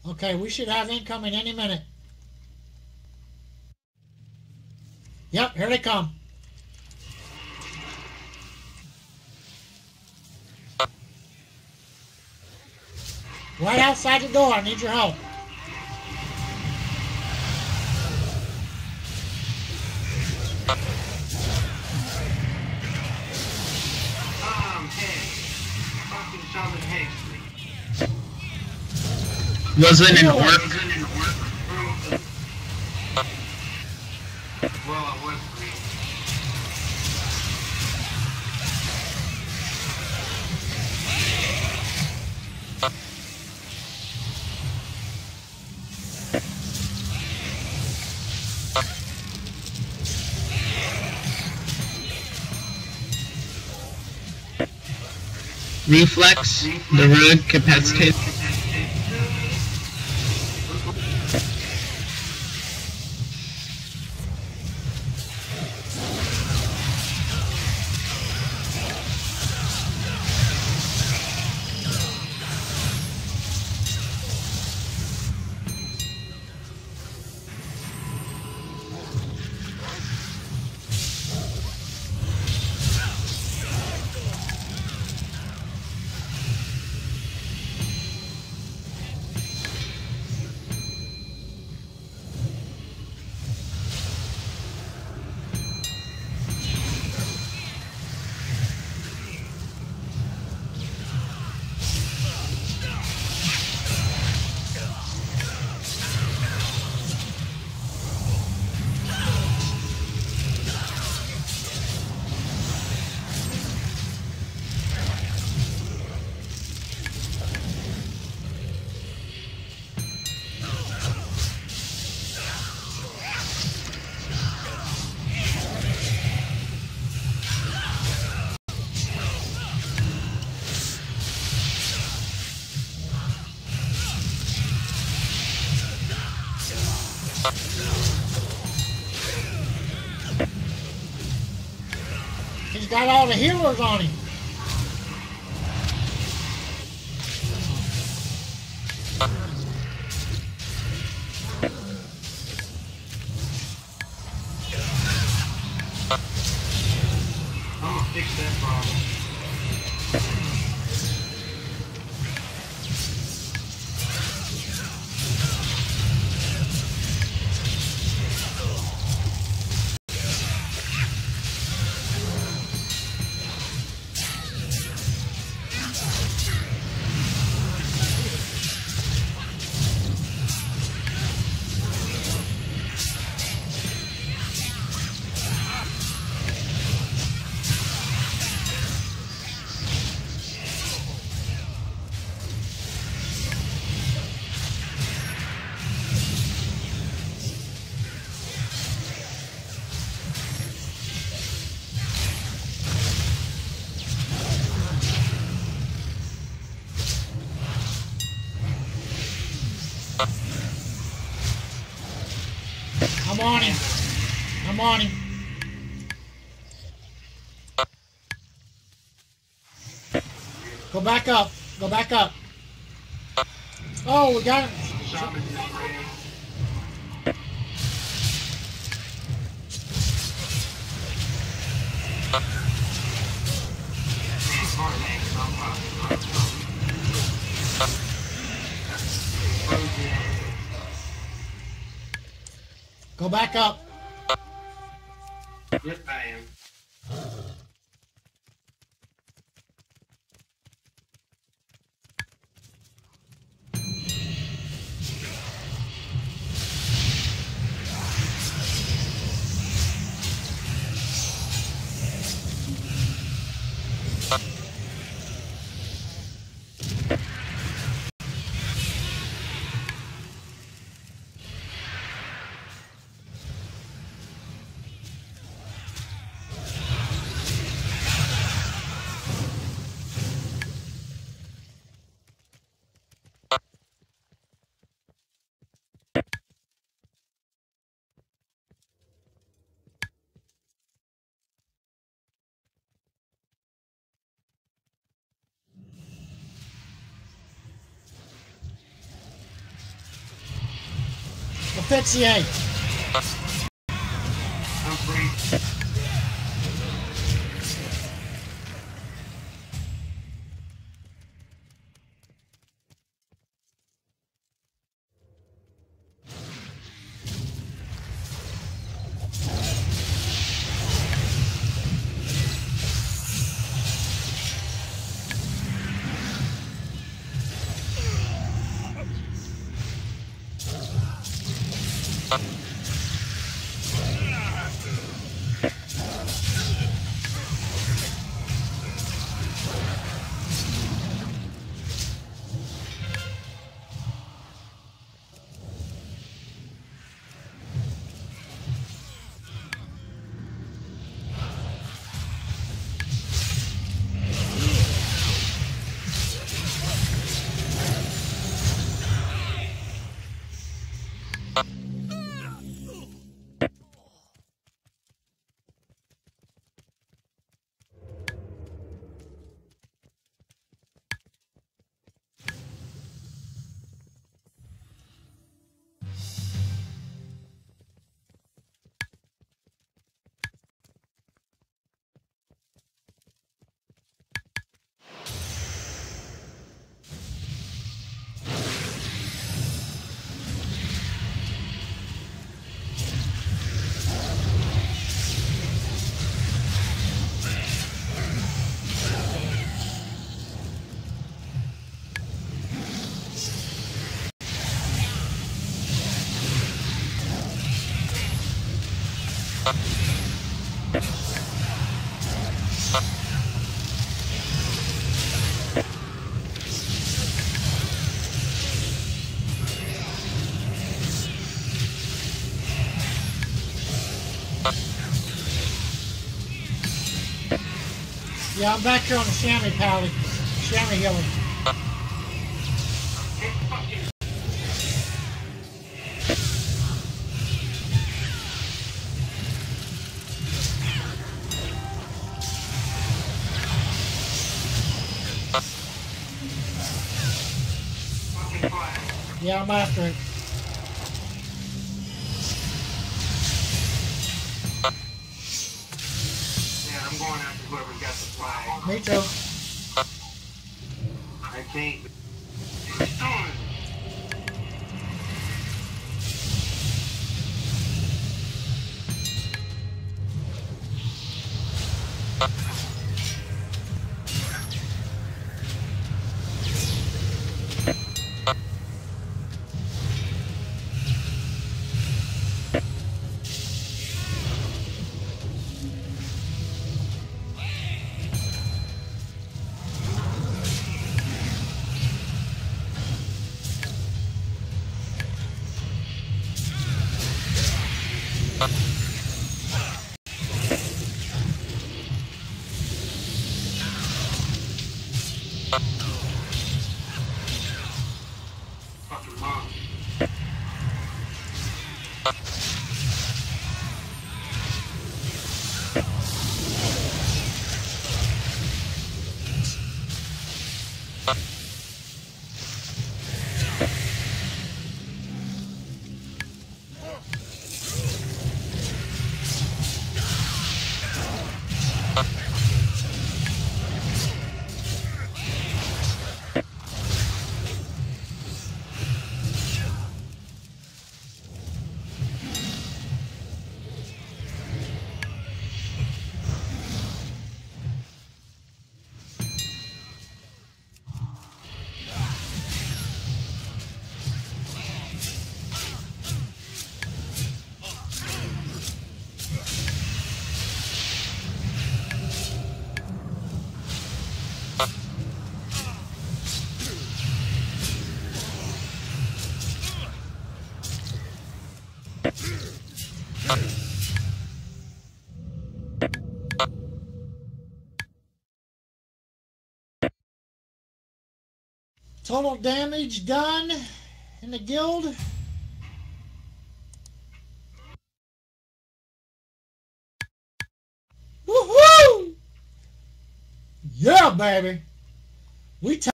Okay, we should have incoming any minute. Yep, here they come. Right outside the door. I need your help. Wasn't an orc. Well, it was green. Reflex, the rune capacitate. He's got all the healers on him. I'm gonna fix that problem. I'm on him. I'm on him. Go back up. Go back up. Oh, we got him. Shaman is ready. Go back up. Yes, I am. Officiate. I'm free. Yeah, I'm back here on the chamois pally. Chamois healing. Fucking fire. Yeah, I'm after it. Yeah, I'm going after whoever's got the flag. Me too. I can't. It's doing it. Fucking mom. Total damage done in the guild. Woohoo! Yeah, baby. We